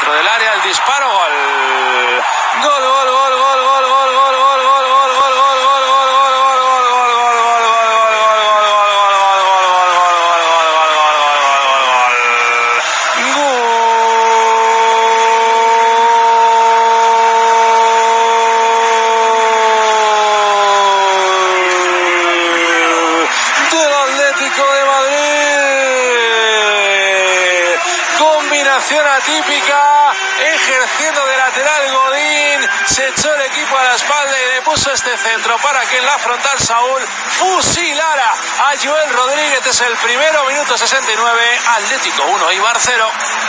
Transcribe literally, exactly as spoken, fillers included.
dentro del área, el disparo, gol. Gol, gol, gol, gol, gol, gol, gol, gol, gol, gol, gol, gol, gol, gol, de Madrid, combinación atípica, ejerciendo de lateral Godín, se echó el equipo a la espalda y le puso este centro para que en la frontal Saúl fusilara a Joel Rodríguez. Es el primero, minuto sesenta y nueve, Atlético uno, Eibar cero.